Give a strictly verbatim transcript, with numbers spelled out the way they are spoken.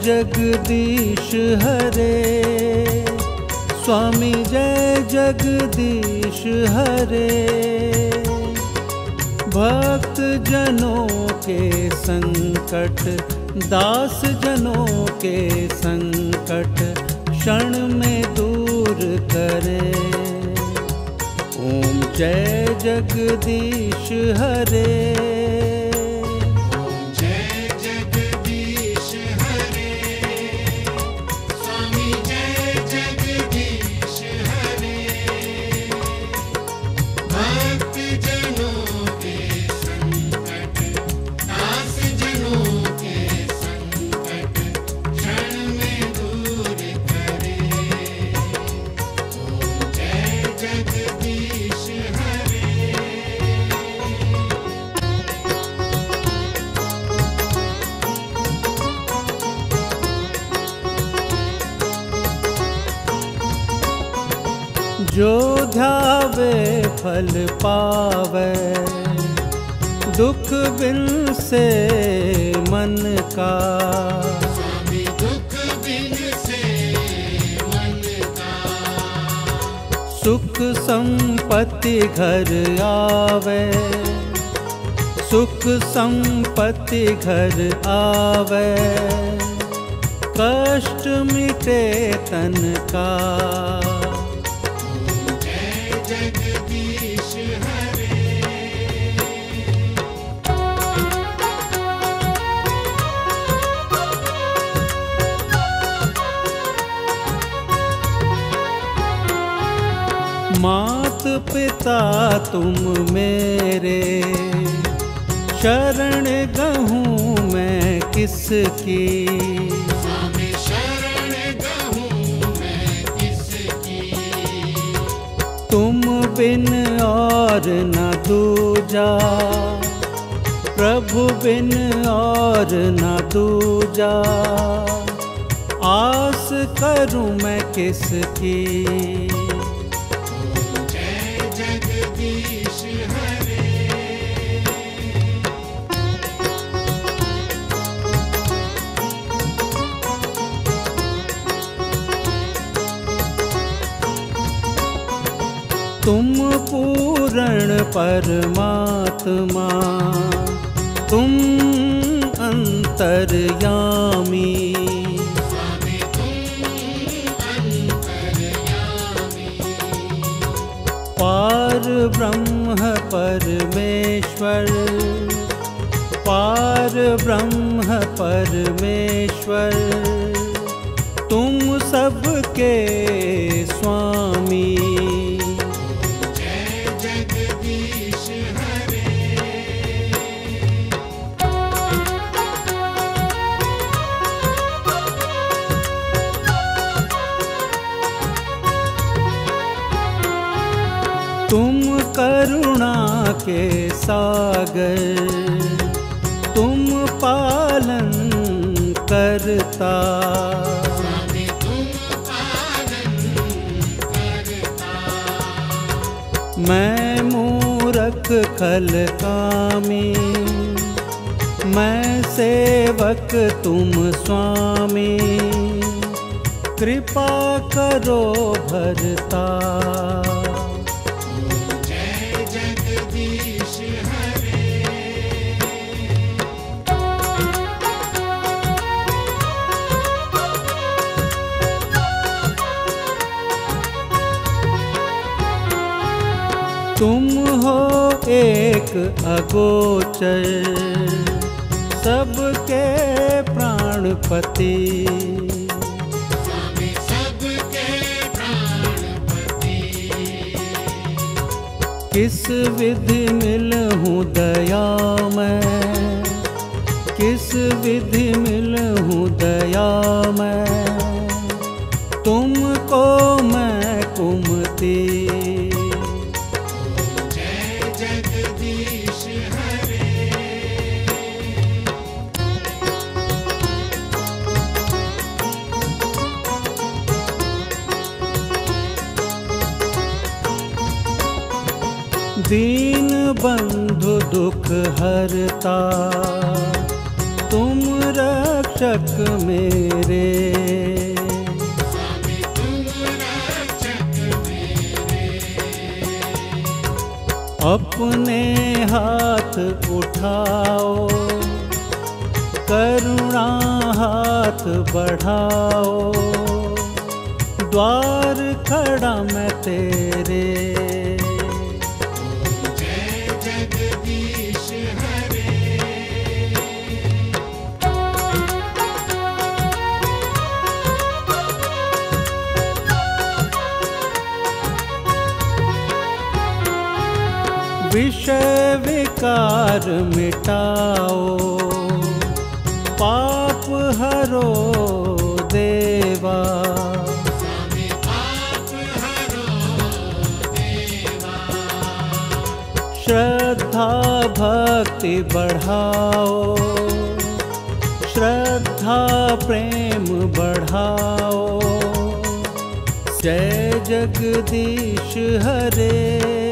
जगदीश हरे, स्वामी जय जगदीश हरे। भक्त जनों के संकट, दास जनों के संकट क्षण में दूर करे। ओम जय जगदीश हरे। ओम जय जगदीश हरे, स्वामी जय जगदीश हरे। भक्त जनों के संकट, दास जनों के संकट क्षण में दूर करे। ओम जय जगदीश हरे। जो ध्यावे फल पावे, दुख बिन से मन का। स्वामी दुख बिन से मन का। सुख संपत्ति घर आवे, सुख संपत्ति घर आवे। कष्ट मिटे तन का। ओम जय जगदीश हरे। मात पिता तुम मेरे, शरण गहूँ मैं किसकी। स्वामी शरण गहूँ मैं किसकी। तुम बिन और न दूजा, प्रभु बिन और न दूजा। आस करूँ मैं किसकी। ओम जय जगदीश हरे। तुम पूर्ण परमात्मा, तुम अंतर्यामी। स्वामी तुम अंतर्यामी। पार ब्रह्म परमेश्वर, पार ब्रह्म परमेश्वर। तुम सबके स्वामी। जय जगदीश हरे। तुम करुणा के सागर, तुम पालन करता। स्वामी तुम पालन करता। मैं मूरख खल कामी, मैं सेवक तुम स्वामी। कृपा करो भरता। ओम जय जगदीश हरे। तुम हो एक अगोचर, सबके प्राणपति। स्वामी सबके प्राणपति। किस विधि मिलहूँ दया मैं, किस विधि मिलहूँ दया मैं। तुमको मैं कुमति। ओम जय जगदीश हरे। दीन बंधु दुख हरता, तुम रक्षक मेरे, स्वामी तुम रक्षक मेरे। अपने हाथ उठाओ, करुणा हाथ बढ़ाओ, द्वार खड़ा मैं तेरे। जय जगदीश हरे। विषय विकार मिटाओ, पाप हरो देवा, स्वामी पाप हरो देवा। श्रद्धा भक्ति बढ़ाओ, श्रद्धा प्रेम बढ़ाओ, जय जगदीश हरे।